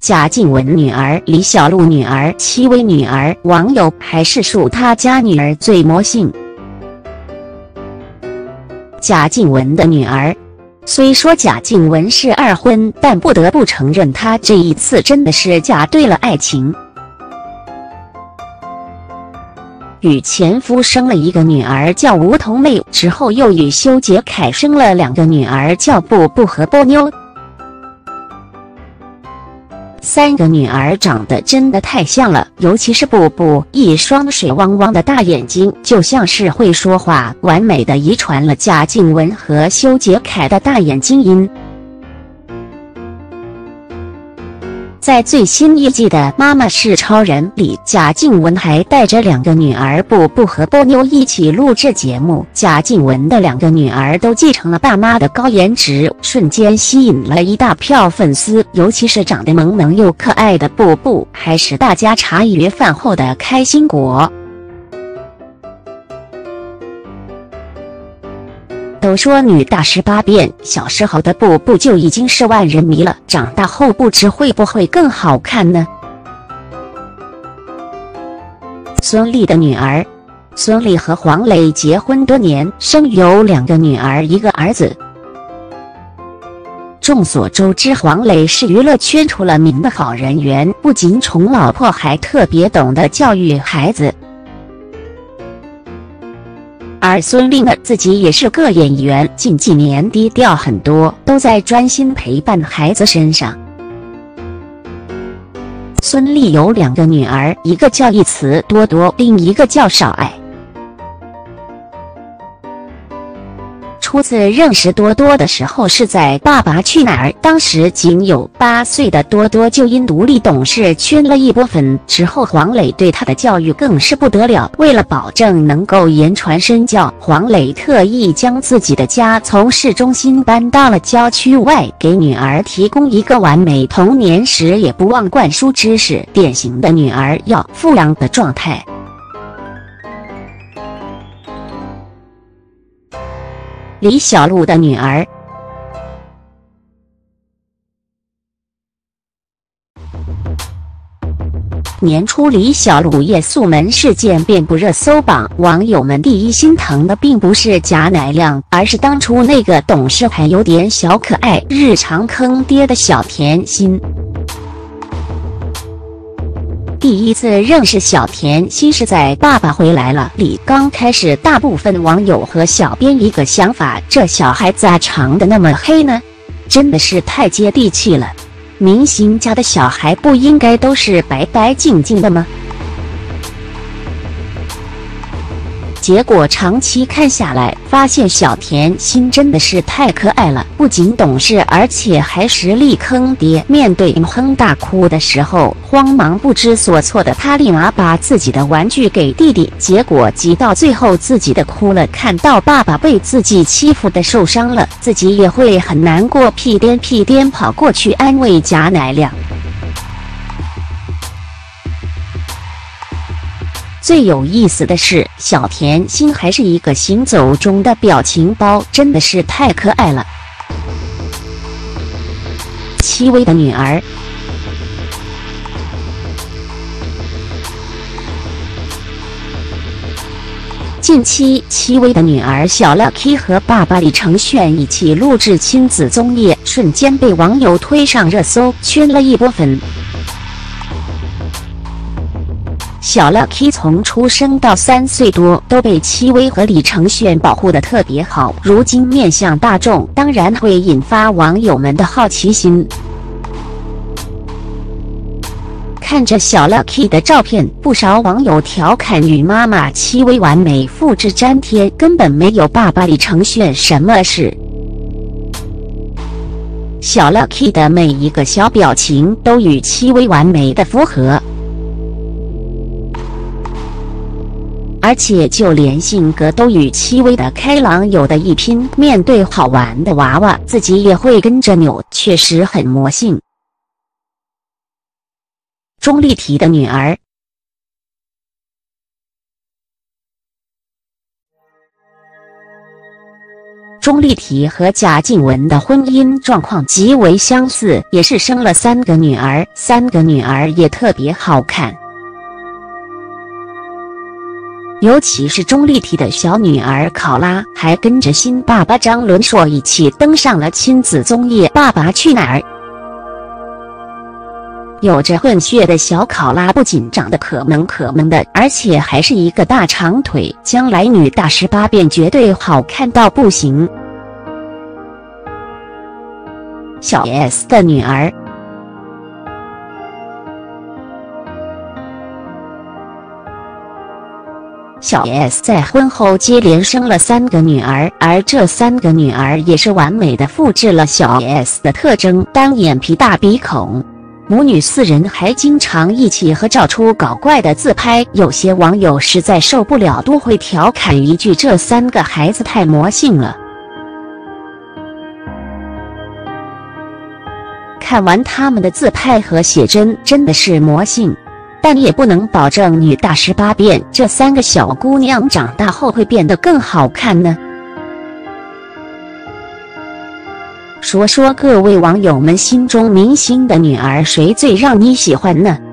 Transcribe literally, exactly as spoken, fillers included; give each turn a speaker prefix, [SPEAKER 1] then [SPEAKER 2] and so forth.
[SPEAKER 1] 贾静雯女儿、李小璐女儿、戚薇女儿，网友还是数她家女儿最魔性。贾静雯的女儿，虽说贾静雯是二婚，但不得不承认她这一次真的是嫁对了爱情。与前夫生了一个女儿叫吴桐妹，之后又与修杰楷生了两个女儿叫布布和波妞。三个女儿长得真的太像了，尤其是布布，一双水汪汪的大眼睛，就像是会说话，完美的遗传了贾静雯和修杰楷的大眼睛音。在最新一季的《妈妈是超人》里，贾静雯还带着两个女儿布布和波妞一起录制节目。贾静雯的两个女儿都继承了爸妈的高颜值，瞬间吸引了一大票粉丝，尤其是长得萌萌又可爱的布布，还是大家茶余饭后的开心果。都说女大十八变，小时候的布布就已经是万人迷了，长大后不知会不会更好看呢？孙俪的女儿，孙俪和黄磊结婚多年，生有两个女儿一个儿子。众所周知，黄磊是娱乐圈出了名的好人缘，不仅宠老婆，还特别懂得教育孩子。而孙俪呢，自己也是个演员，近几年低调很多，都在专心陪伴孩子身上。孙俪有两个女儿，一个叫一慈多多，另一个叫少爱。初次认识多多的时候是在《爸爸去哪儿》，当时仅有八岁的多多就因独立懂事圈了一波粉。之后黄磊对他的教育更是不得了，为了保证能够言传身教，黄磊特意将自己的家从市中心搬到了郊区外，给女儿提供一个完美童年时也不忘灌输知识，典型的女儿要富养的状态。李小璐的女儿，年初李小璐夜宿门事件遍布热搜榜，网友们第一心疼的并不是贾乃亮，而是当初那个懂事还有点小可爱、日常坑爹的小甜心。第一次认识小甜心是在《爸爸回来了》里，刚开始大部分网友和小编一个想法，这小孩咋长得那么黑呢？真的是太接地气了，明星家的小孩不应该都是白白净净的吗？结果长期看下来，发现小甜心真的是太可爱了，不仅懂事，而且还实力坑爹。面对哼大哭的时候，慌忙不知所措的他立马把自己的玩具给弟弟，结果急到最后自己的哭了。看到爸爸被自己欺负的受伤了，自己也会很难过，屁颠屁颠跑过去安慰贾乃亮。最有意思的是，小甜心还是一个行走中的表情包，真的是太可爱了。戚薇的女儿，近期戚薇的女儿小 Lucky 和爸爸李承铉一起录制亲子综艺，瞬间被网友推上热搜，圈了一波粉。小 Lucky 从出生到三岁多都被戚薇和李承铉保护得特别好，如今面向大众，当然会引发网友们的好奇心。看着小 Lucky 的照片，不少网友调侃与妈妈戚薇完美复制粘贴，根本没有爸爸李承铉什么事。小 Lucky 的每一个小表情都与戚薇完美的符合。而且就连性格都与戚薇的开朗有的一拼，面对好玩的娃娃，自己也会跟着扭，确实很魔性。钟丽缇的女儿， 钟丽缇和贾静雯的婚姻状况极为相似，也是生了三个女儿，三个女儿也特别好看。尤其是钟丽缇的小女儿考拉，还跟着新爸爸张伦硕一起登上了亲子综艺《爸爸去哪儿》。有着混血的小考拉不仅长得可萌可萌的，而且还是一个大长腿，将来女大十八变绝对好看到不行。小 S 的女儿小 S 在婚后接连生了三个女儿，而这三个女儿也是完美的复制了小 S 的特征，单眼皮大鼻孔。母女四人还经常一起合照出搞怪的自拍，有些网友实在受不了都会调侃一句：这三个孩子太魔性了。看完他们的自拍和写真，真的是魔性。但也不能保证女大十八变，这三个小姑娘长大后会变得更好看呢。说说各位网友们心中明星的女儿谁最让你喜欢呢？